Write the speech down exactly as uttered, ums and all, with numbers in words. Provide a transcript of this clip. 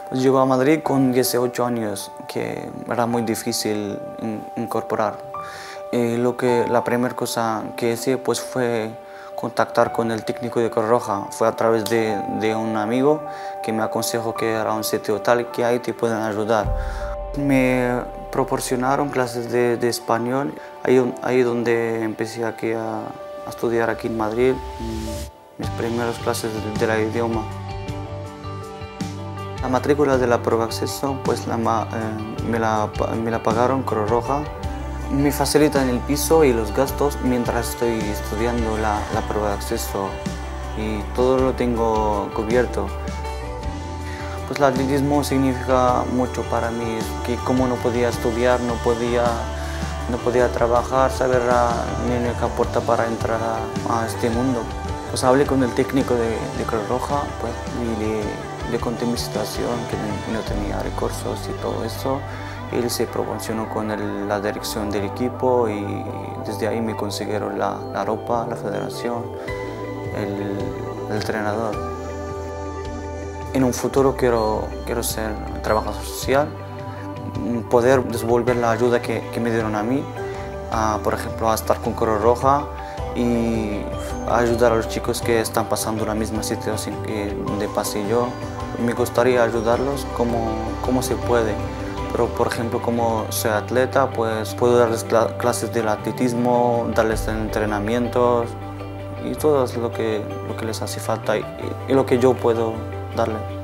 Pues llego a Madrid con dieciocho años, que era muy difícil in- incorporar. Y lo que, la primera cosa que hice pues, fue contactar con el técnico de Cruz Roja. Fue a través de, de un amigo que me aconsejó que era un sitio tal que ahí te pueden ayudar. Me proporcionaron clases de, de español, ahí, ahí donde empecé aquí a, a estudiar aquí en Madrid, mm, mis primeras clases de, de la idioma. La matrícula de la prueba de acceso pues la, eh, me, la, me la pagaron Cruz Roja. Me facilitan el piso y los gastos mientras estoy estudiando la, la prueba de acceso y todo lo tengo cubierto. Pues el atletismo significa mucho para mí, que como no podía estudiar, no podía, no podía trabajar, saber la única puerta para entrar a, a este mundo. Pues hablé con el técnico de, de Cruz Roja pues, y le, le conté mi situación, que no tenía recursos y todo eso. Él se proporcionó con el, la dirección del equipo y desde ahí me consiguieron la, la ropa, la federación, el, el entrenador. En un futuro quiero, quiero ser trabajador social, poder devolver la ayuda que, que me dieron a mí, a, por ejemplo, a estar con Cruz Roja y a ayudar a los chicos que están pasando la misma situación que donde pasé yo. Me gustaría ayudarlos como, como se puede, pero por ejemplo, como soy atleta, pues puedo darles clases de atletismo, darles entrenamientos y todo es lo que, lo que les hace falta y, y lo que yo puedo darle.